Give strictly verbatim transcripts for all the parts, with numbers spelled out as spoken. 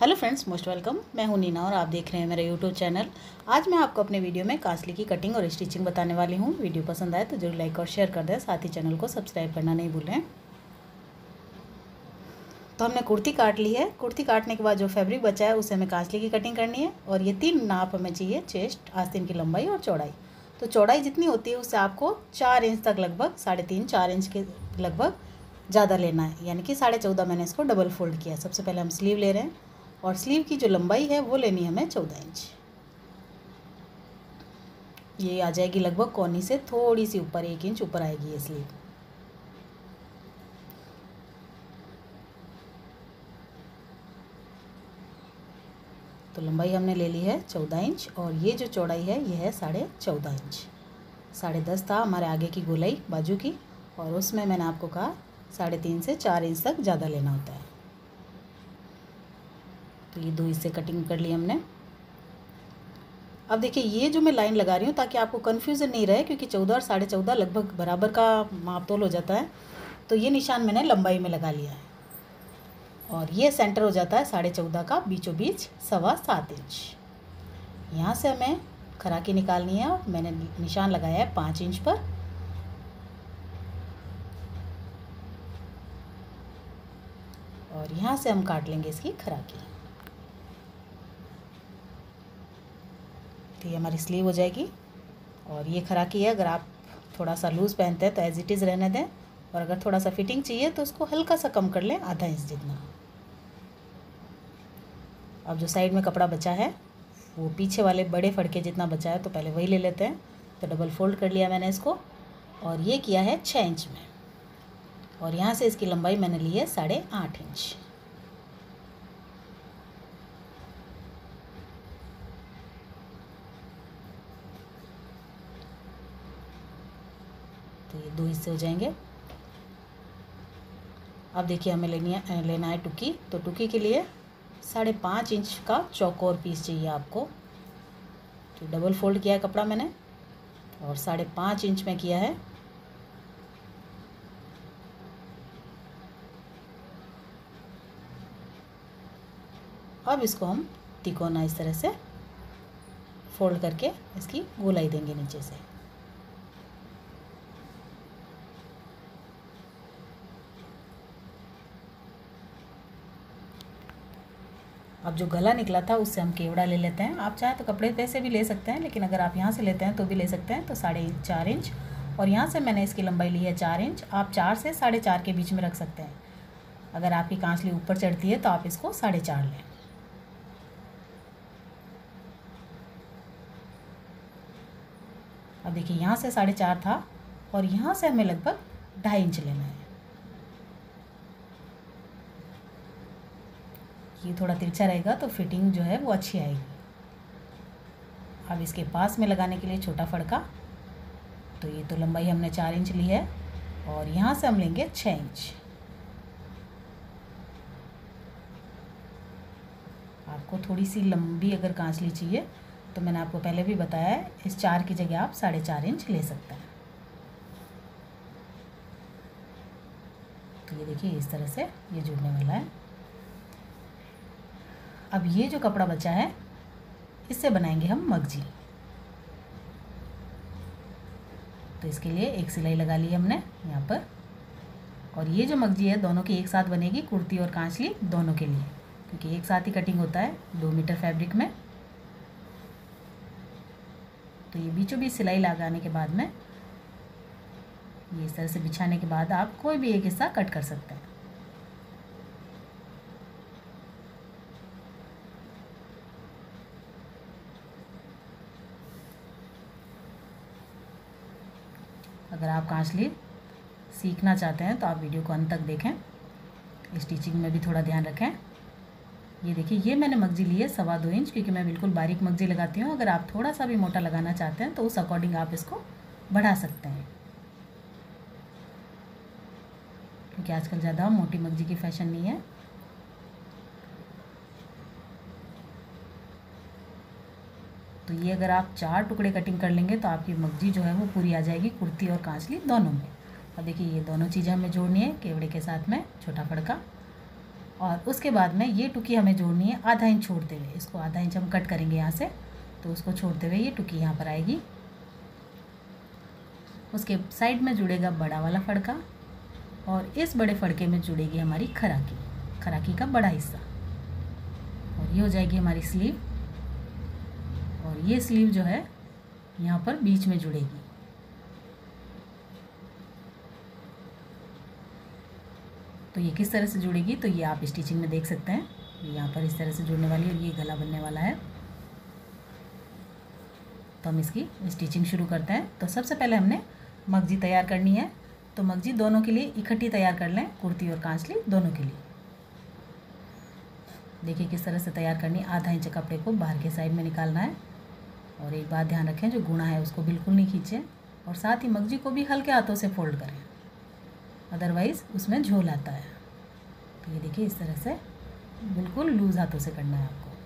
Hello friends, most welcome. मैं हूं नीना और आप देख रहे हैं मेरा यूट्यूब चैनल। आज मैं आपको अपने वीडियो में कांसली की कटिंग और स्टिचिंग बताने वाली हूं। वीडियो पसंद आए तो जरूर लाइक और शेयर कर दें, साथ ही चैनल को सब्सक्राइब करना नहीं भूलें। तो हमने कुर्ती काट ली है। कुर्ती काटने के बाद जो फैब्रिक बचा है उसे हमें कांसली की कटिंग करनी है। और ये तीन नाप हमें चाहिए, चेस्ट, आस्तीन की लंबाई और चौड़ाई। तो चौड़ाई जितनी होती है उससे आपको चार इंच तक, लगभग साढ़े तीन चार इंच के लगभग ज़्यादा लेना है, यानी कि साढ़े चौदह मैंने इसको डबल फोल्ड किया। सबसे पहले हम स्लीव ले रहे हैं और स्लीव की जो लंबाई है वो लेनी है हमें चौदह इंच। ये आ जाएगी लगभग कोहनी से थोड़ी सी ऊपर, एक इंच ऊपर आएगी ये स्लीव। तो लंबाई हमने ले ली है चौदह इंच और ये जो चौड़ाई है ये है साढ़े चौदह इंच। साढ़े दस था हमारे आगे की गोलाई बाजू की, और उसमें मैंने आपको कहा साढ़े तीन से चार इंच तक ज़्यादा लेना होता है। तो ये दो हिस्से कटिंग कर ली हमने। अब देखिए, ये जो मैं लाइन लगा रही हूँ ताकि आपको कन्फ्यूज़न नहीं रहे, क्योंकि चौदह और साढ़े चौदह लगभग बराबर का माप तोल हो जाता है। तो ये निशान मैंने लंबाई में लगा लिया है और ये सेंटर हो जाता है साढ़े चौदह का बीचों बीच सवा सात इंच। यहाँ से हमें खराकी निकालनी है और मैंने निशान लगाया है पाँच इंच पर। और यहाँ से हम काट लेंगे इसकी खराकी। तो ये हमारी स्लीव हो जाएगी और ये खराकी है। अगर आप थोड़ा सा लूज़ पहनते हैं तो एज इट इज़ रहने दें, और अगर थोड़ा सा फिटिंग चाहिए तो उसको हल्का सा कम कर लें, आधा इंच जितना। अब जो साइड में कपड़ा बचा है वो पीछे वाले बड़े फड़के जितना बचा है, तो पहले वही ले लेते हैं। तो डबल फोल्ड कर लिया मैंने इसको और ये किया है छः इंच में, और यहाँ से इसकी लंबाई मैंने ली है साढ़े आठ इंच। तो ये दो हिस्से हो जाएंगे। अब देखिए, हमें लेनी है लेना है टुकी। तो टुकी के लिए साढ़े पाँच इंच का चौकोर पीस चाहिए आपको। तो डबल फोल्ड किया है कपड़ा मैंने और साढ़े पाँच इंच में किया है। अब इसको हम तिकोना इस तरह से फोल्ड करके इसकी गोलाई देंगे नीचे से। अब जो गला निकला था उससे हम केवड़ा ले लेते हैं। आप चाहे तो कपड़े पे से भी ले सकते हैं, लेकिन अगर आप यहाँ से लेते हैं तो भी ले सकते हैं। तो साढ़े चार इंच, और यहाँ से मैंने इसकी लंबाई ली है चार इंच। आप चार से साढ़े चार के बीच में रख सकते हैं। अगर आपकी कांसली ऊपर चढ़ती है तो आप इसको साढ़े चार लें। अब देखिए, यहाँ से साढ़े चार था और यहाँ से हमें लगभग ढाई इंच लेना है। ये थोड़ा तिरछा रहेगा तो फिटिंग जो है वो अच्छी आएगी। अब इसके पास में लगाने के लिए छोटा फड़का। तो ये तो लंबाई हमने चार इंच ली है और यहाँ से हम लेंगे छः इंच। आपको थोड़ी सी लंबी अगर कांसली चाहिए तो मैंने आपको पहले भी बताया है, इस चार की जगह आप साढ़े चार इंच ले सकते हैं। तो ये देखिए, इस तरह से ये जुड़ने वाला है। अब ये जो कपड़ा बचा है इससे बनाएंगे हम मगजी। तो इसके लिए एक सिलाई लगा ली हमने यहाँ पर, और ये जो मगजी है दोनों की एक साथ बनेगी, कुर्ती और कांसली दोनों के लिए, क्योंकि एक साथ ही कटिंग होता है दो मीटर फैब्रिक में। तो ये बीचों बीच सिलाई लगाने के बाद में ये इस तरह से बिछाने के बाद आप कोई भी एक हिस्सा कट कर सकते हैं। अगर आप कांसली सीखना चाहते हैं तो आप वीडियो को अंत तक देखें। स्टिचिंग में भी थोड़ा ध्यान रखें। ये देखिए, ये मैंने मगजी ली है सवा दो इंच, क्योंकि मैं बिल्कुल बारीक मगजी लगाती हूँ। अगर आप थोड़ा सा भी मोटा लगाना चाहते हैं तो उस अकॉर्डिंग आप इसको बढ़ा सकते हैं, क्योंकि आजकल ज़्यादा मोटी मगजी की फैशन नहीं है। तो ये अगर आप चार टुकड़े कटिंग कर लेंगे तो आपकी मगजी जो है वो पूरी आ जाएगी, कुर्ती और कांसली दोनों में। और देखिए, ये दोनों चीज़ें हमें जोड़नी है केवड़े के साथ में छोटा फड़का। और उसके बाद में ये टुकी हमें जोड़नी है आधा इंच छोड़ते हुए। इसको आधा इंच हम कट करेंगे यहाँ से, तो उसको छोड़ते हुए ये टुकी यहाँ पर आएगी। उसके साइड में जुड़ेगा बड़ा वाला फड़का और इस बड़े फड़के में जुड़ेगी हमारी खराकी, खराकी का बड़ा हिस्सा। और ये हो जाएगी हमारी स्लीव। और ये स्लीव जो है यहाँ पर बीच में जुड़ेगी। तो ये किस तरह से जुड़ेगी तो ये आप स्टिचिंग में देख सकते हैं। ये यहाँ पर इस तरह से जुड़ने वाली है और ये गला बनने वाला है। तो हम इसकी स्टिचिंग शुरू करते हैं। तो सबसे पहले हमने मगजी तैयार करनी है। तो मगजी दोनों के लिए इकट्ठी तैयार कर लें, कुर्ती और कांचली दोनों के लिए। देखिए किस तरह से तैयार करनी है। आधा इंच कपड़े को बाहर के साइड में निकालना है। और एक बात ध्यान रखें, जो गुना है उसको बिल्कुल नहीं खींचें और साथ ही मगजी को भी हल्के हाथों से फोल्ड करें, अदरवाइज़ उसमें झोल आता है। तो ये देखिए इस तरह से बिल्कुल लूज़ हाथों से करना है आपको।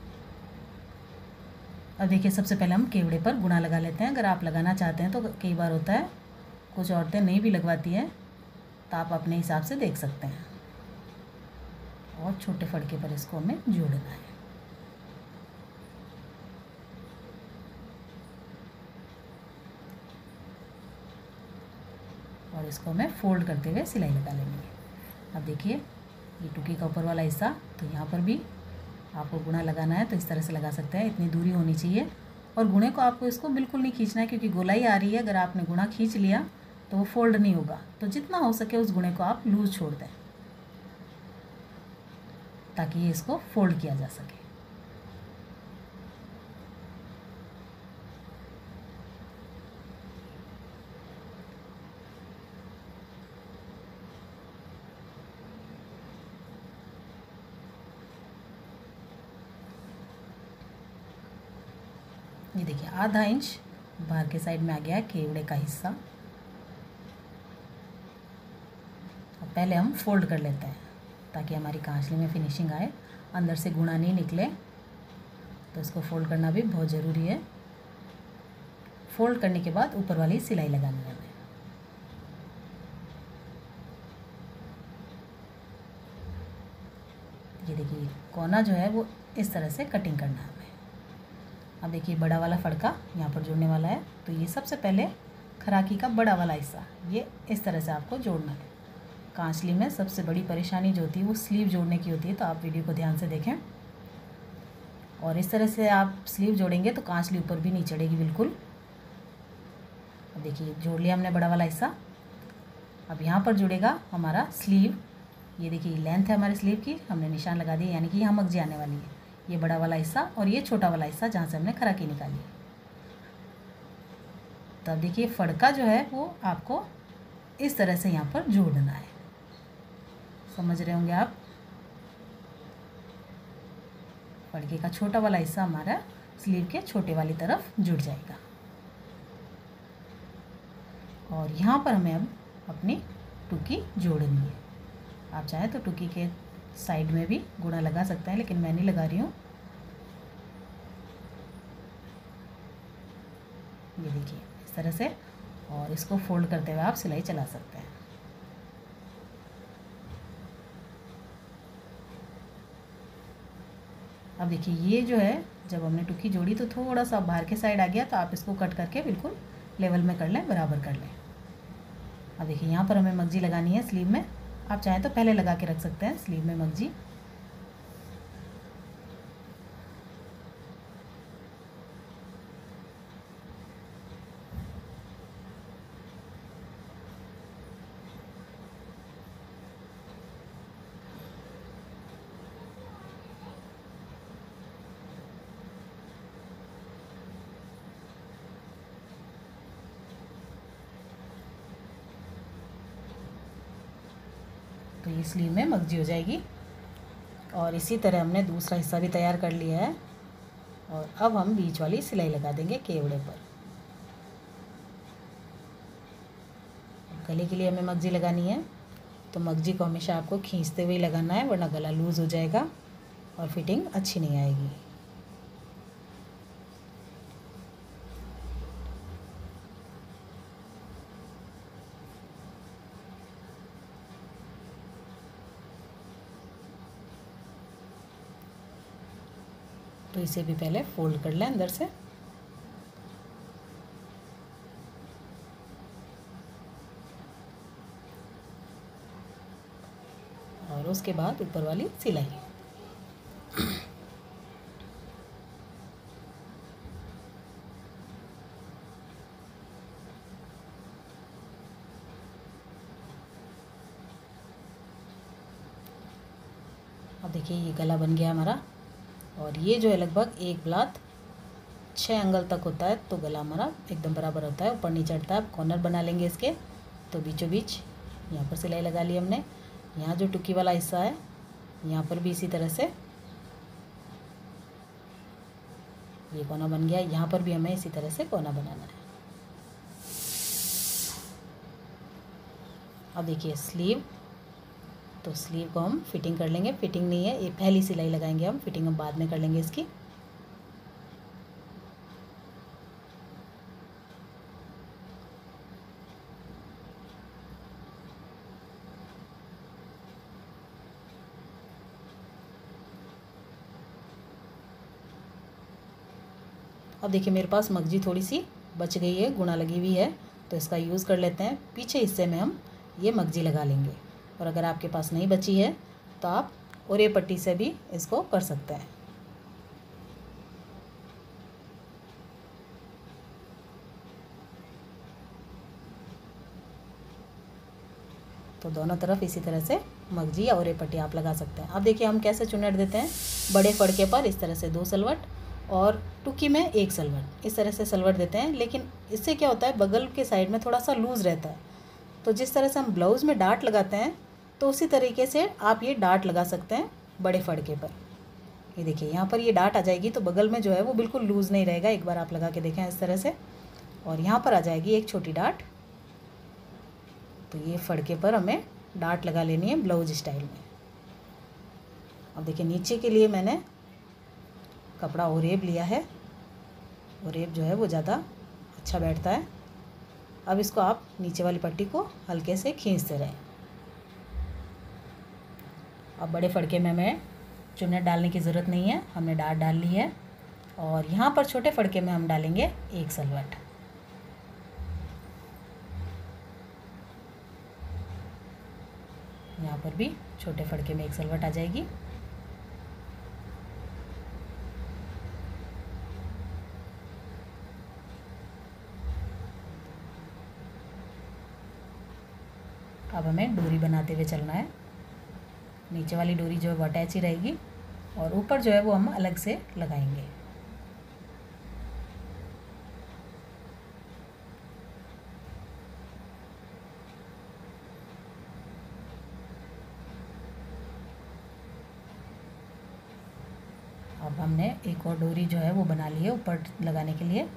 अब देखिए सबसे पहले हम केवड़े पर गुना लगा लेते हैं। अगर आप लगाना चाहते हैं तो कई बार होता है कुछ औरतें नहीं भी लगवाती हैं, तो आप अपने हिसाब से देख सकते हैं। और छोटे फड़के पर इसको हमें जोड़ना है। और इसको हमें फोल्ड करते हुए सिलाई लगा लेंगे। अब देखिए ये टुकी का ऊपर वाला हिस्सा, तो यहाँ पर भी आपको गुना लगाना है तो इस तरह से लगा सकते हैं। इतनी दूरी होनी चाहिए और गुणे को आपको इसको बिल्कुल नहीं खींचना है, क्योंकि गोलाई आ रही है। अगर आपने गुना खींच लिया तो वो फोल्ड नहीं होगा। तो जितना हो सके उस गुणे को आप लूज़ छोड़ दें ताकि ये इसको फोल्ड किया जा सके। ये देखिए आधा इंच बाहर के साइड में आ गया है केवड़े का हिस्सा। अब पहले हम फोल्ड कर लेते हैं ताकि हमारी कांचली में फिनिशिंग आए, अंदर से गुना नहीं निकले। तो इसको फोल्ड करना भी बहुत ज़रूरी है। फोल्ड करने के बाद ऊपर वाली सिलाई लगानी है हमें। ये देखिए कोना जो है वो इस तरह से कटिंग करना है हमें। अब देखिए बड़ा वाला फड़का यहाँ पर जोड़ने वाला है। तो ये सबसे पहले खराकी का बड़ा वाला हिस्सा ये इस तरह से आपको जोड़ना है। कांचली में सबसे बड़ी परेशानी जो होती है वो स्लीव जोड़ने की होती है, तो आप वीडियो को ध्यान से देखें। और इस तरह से आप स्लीव जोड़ेंगे तो कांचली ऊपर भी नहीं चढ़ेगी बिल्कुल। अब देखिए जोड़ लिया हमने बड़ा वाला हिस्सा। अब यहाँ पर जुड़ेगा हमारा स्लीव। ये देखिए लेंथ है हमारी स्लीव की, हमने निशान लगा दिया, यानी कि यहाँ मगजी आने वाली है। ये बड़ा वाला हिस्सा और ये छोटा वाला हिस्सा जहाँ से हमने खराकी निकाली है। तो अब देखिए फड़का जो है वो आपको इस तरह से यहाँ पर जोड़ना है। समझ रहे होंगे आप। फड़के का छोटा वाला हिस्सा हमारा स्लीव के छोटे वाली तरफ जुड़ जाएगा। और यहाँ पर हमें अब अपनी टुकी जोड़नी है। आप चाहें तो टुकी के साइड में भी गुना लगा सकते हैं, लेकिन मैं नहीं लगा रही हूँ। ये देखिए इस तरह से, और इसको फोल्ड करते हुए आप सिलाई चला सकते हैं। अब देखिए ये जो है जब हमने टुकी जोड़ी तो थोड़ा सा बाहर के साइड आ गया, तो आप इसको कट करके बिल्कुल लेवल में कर लें, बराबर कर लें। अब देखिए यहाँ पर हमें मगजी लगानी है स्लीव में। आप चाहें तो पहले लगा के रख सकते हैं स्लीव में मगजी। तो ये स्लीव में मगजी हो जाएगी। और इसी तरह हमने दूसरा हिस्सा भी तैयार कर लिया है। और अब हम बीच वाली सिलाई लगा देंगे केवड़े पर। गले के लिए हमें मगजी लगानी है, तो मगजी को हमेशा आपको खींचते हुए लगाना है, वरना गला लूज़ हो जाएगा और फिटिंग अच्छी नहीं आएगी। तो इसे भी पहले फोल्ड कर लें अंदर से। और उसके बाद ऊपर वाली सिलाई। अब देखिए ये गला बन गया हमारा, और ये जो है लगभग एक ब्लात छः अंगल तक होता है, तो गला हमारा एकदम बराबर होता है, ऊपर नीचे हटता है। कॉर्नर बना लेंगे इसके। तो बीचों बीच यहाँ पर सिलाई लगा ली हमने। यहाँ जो टुकी वाला हिस्सा है यहाँ पर भी इसी तरह से ये कोना बन गया। यहाँ पर भी हमें इसी तरह से कोना बनाना है। अब देखिए स्लीव, तो स्लीव को हम फिटिंग कर लेंगे। फिटिंग नहीं है, ये पहली सिलाई लगाएंगे हम, फिटिंग हम बाद में कर लेंगे इसकी। अब देखिए मेरे पास मगजी थोड़ी सी बच गई है, गुणा लगी हुई है, तो इसका यूज़ कर लेते हैं। पीछे हिस्से में हम ये मगजी लगा लेंगे। और अगर आपके पास नहीं बची है तो आप ओरे पट्टी से भी इसको कर सकते हैं। तो दोनों तरफ इसी तरह से मगजी या ओरे पट्टी आप लगा सकते हैं। अब देखिए हम कैसे चुन्नट देते हैं। बड़े फड़के पर इस तरह से दो सलवट और टुकी में एक सलवट, इस तरह से सलवट देते हैं। लेकिन इससे क्या होता है, बगल के साइड में थोड़ा सा लूज़ रहता है। तो जिस तरह से हम ब्लाउज़ में डाट लगाते हैं तो उसी तरीके से आप ये डाट लगा सकते हैं बड़े फड़के पर। ये देखिए यहाँ पर ये डाट आ जाएगी, तो बगल में जो है वो बिल्कुल लूज़ नहीं रहेगा। एक बार आप लगा के देखें इस तरह से। और यहाँ पर आ जाएगी एक छोटी डाट। तो ये फड़के पर हमें डाट लगा लेनी है ब्लाउज स्टाइल में। अब देखिए नीचे के लिए मैंने कपड़ा ओरेब लिया है। ओरेब जो है वो ज़्यादा अच्छा बैठता है। अब इसको आप नीचे वाली पट्टी को हल्के से खींचते रहें। अब बड़े फड़के में हमें चुन्नट डालने की ज़रूरत नहीं है, हमने डाट डाल ली है। और यहाँ पर छोटे फड़के में हम डालेंगे एक सलवट। यहाँ पर भी छोटे फड़के में एक सलवट आ जाएगी। अब हमें डोरी बनाते हुए चलना है। नीचे वाली डोरी जो है वो अटैच ही रहेगी और ऊपर जो है वो हम अलग से लगाएंगे। अब हमने एक और डोरी जो है वो बना ली है ऊपर लगाने के लिए।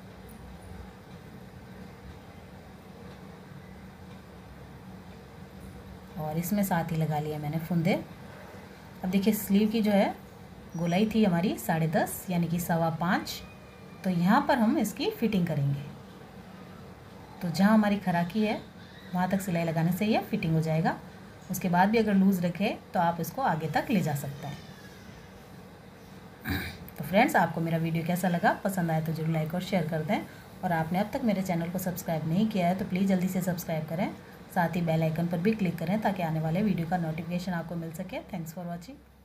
और इसमें साथ ही लगा लिया मैंने फुंदे। अब देखिए स्लीव की जो है गोलाई थी हमारी साढ़े दस यानी कि सवा पाँच, तो यहाँ पर हम इसकी फिटिंग करेंगे। तो जहाँ हमारी खराकी है वहाँ तक सिलाई लगाने से यह फिटिंग हो जाएगा। उसके बाद भी अगर लूज़ रखे तो आप इसको आगे तक ले जा सकते हैं। तो फ्रेंड्स, आपको मेरा वीडियो कैसा लगा, पसंद आया तो जरूर लाइक और शेयर कर दें। और आपने अब तक मेरे चैनल को सब्सक्राइब नहीं किया है तो प्लीज़ जल्दी से सब्सक्राइब करें। साथ ही बेल आइकन पर भी क्लिक करें ताकि आने वाले वीडियो का नोटिफिकेशन आपको मिल सके। Thanks for watching.